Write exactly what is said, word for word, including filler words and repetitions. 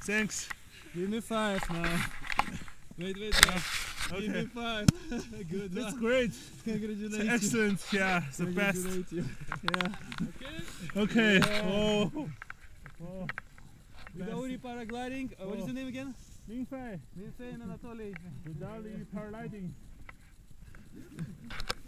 Thanks. Give me five now. Wait, wait, wait. Okay. Give me five. Good. That's one. great. Congratulations. It's excellent. Yeah, the best. Congratulate you. Yeah. Okay. Yeah. Oh. Oh. Vidauri paragliding. Uh, what is Oh. the name again? Mingfei. Minfei and Anatoly. Vidali paragliding.